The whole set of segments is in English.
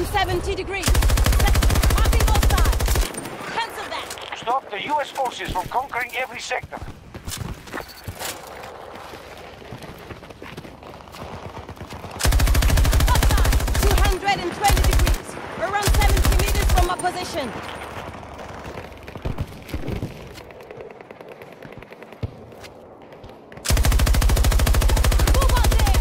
170 degrees. Marking both sides. Cancel that. Stop the U.S. forces from conquering every sector. 220 degrees. Around 70 meters from our position. Move out there!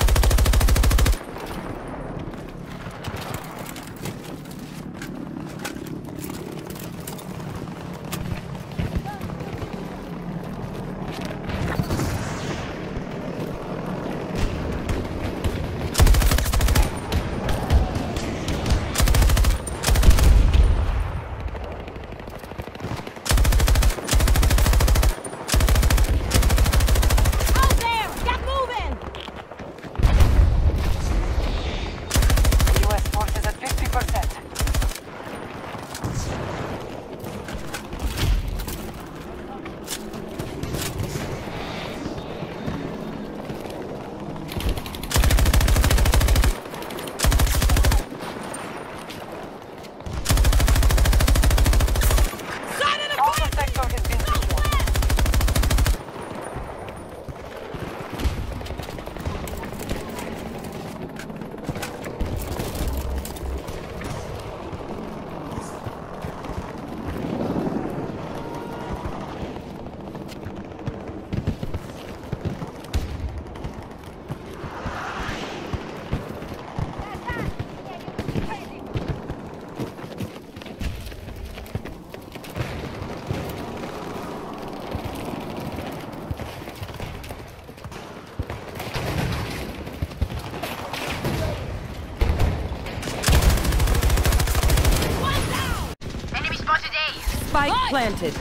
Spike planted.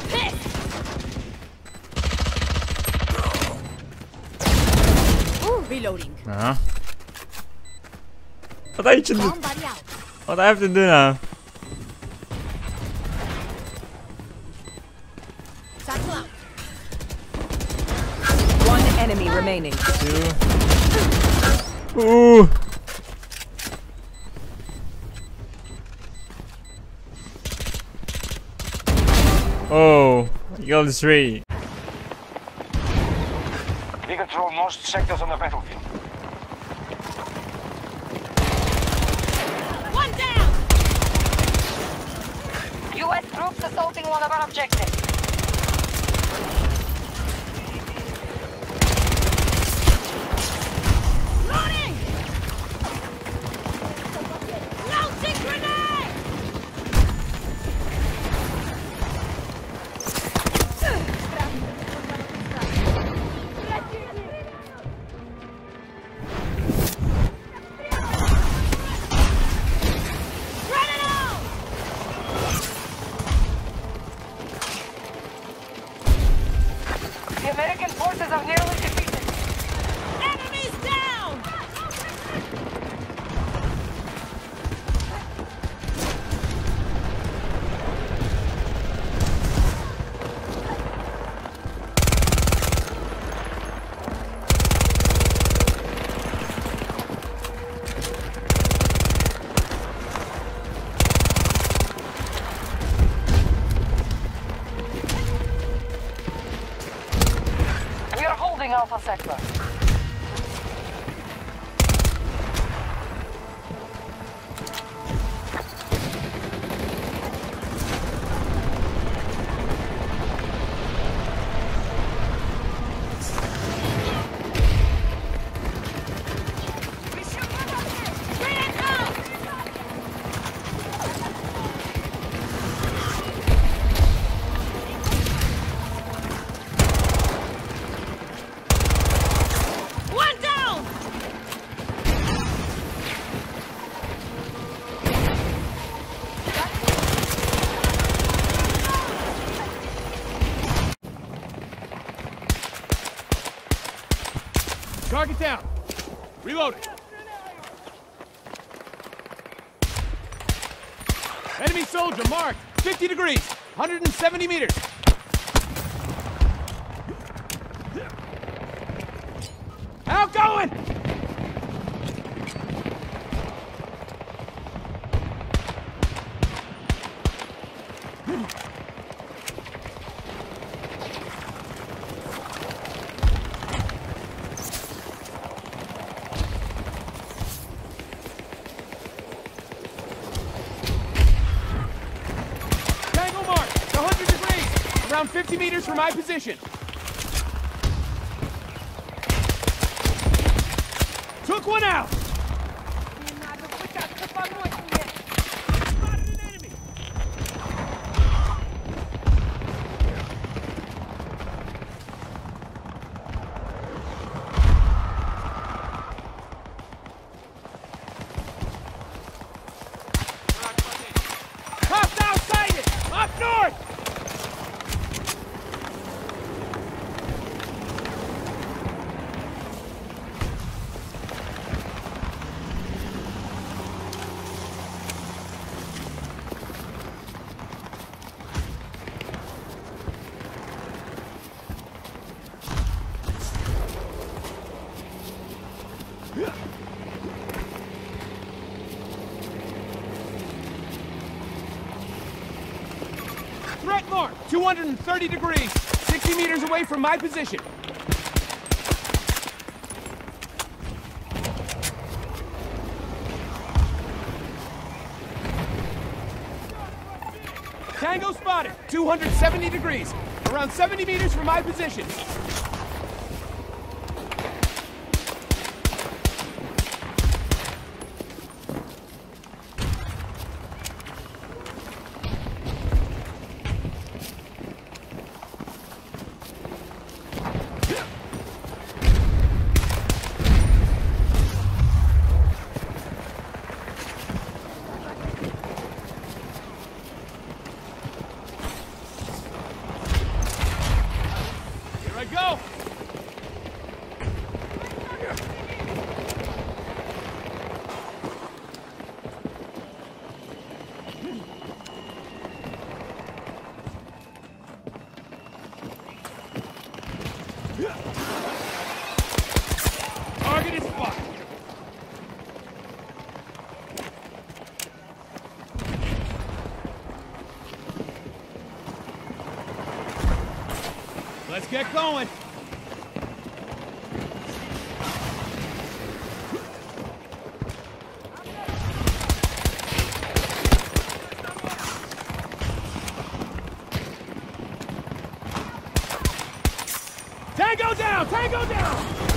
Reloading. Wat eet je nu? Wat hij heeft te doen nou? One enemy remaining. Oeh. Oh, you got the 3. We control most sectors on the battlefield. One down! U.S. troops assaulting one of our objectives. Loading! Launching grenade! The American forces are nearly defeated. Enemies down! We are holding Alpha Sector. Target down. Reloading. Enemy soldier marked. 50 degrees. 170 meters. Outgoing! Around 50 meters from my position. Took one out. Spotted an enemy. Hostile sighted! Up north! Threat mark, 230 degrees, 60 meters away from my position. Tango spotted, 270 degrees, around 70 meters from my position. Here I go! Target is spotted. Let's get going. Tango down! Tango down!